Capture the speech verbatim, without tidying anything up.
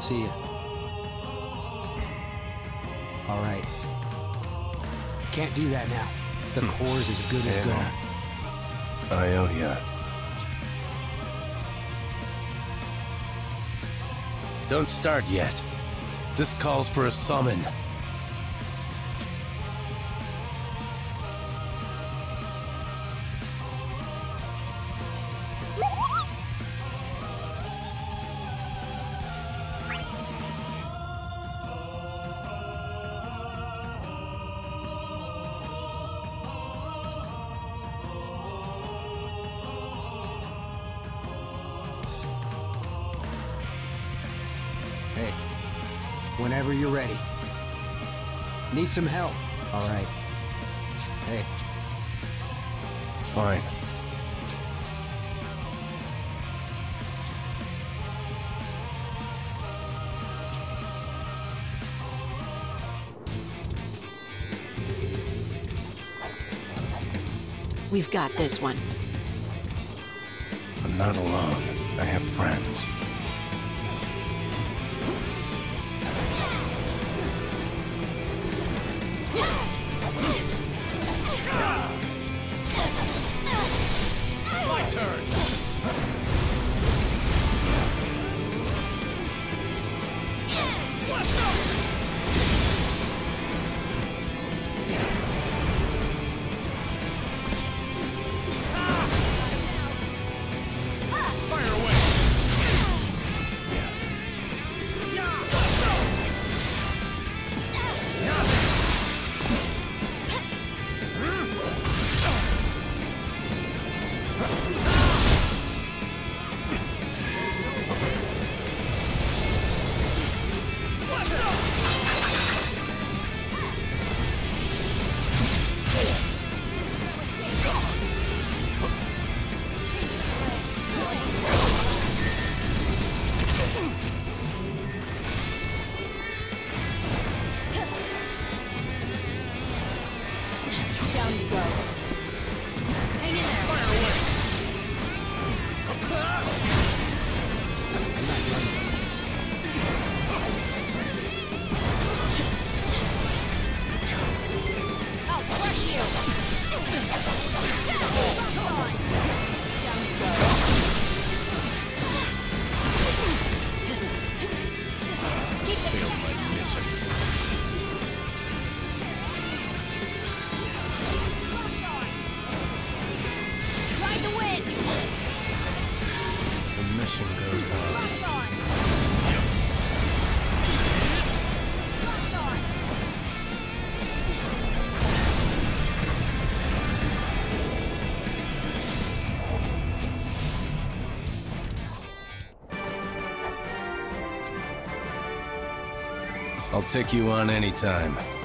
See ya. All right. Can't do that now. The core's as good as Yeah. gone. I owe ya. Don't start yet. This calls for a summon. Hey, whenever you're ready. Need some help? All right. Hey, Fine. We've got this one. I'm not alone. I have friends. My turn! Down you go. Hang in there. Fire away. I'll crush you. Down you go. Keep it. Failed my mission. Ride the wind. The mission goes on. Locked on. Locked on. I'll take you on anytime.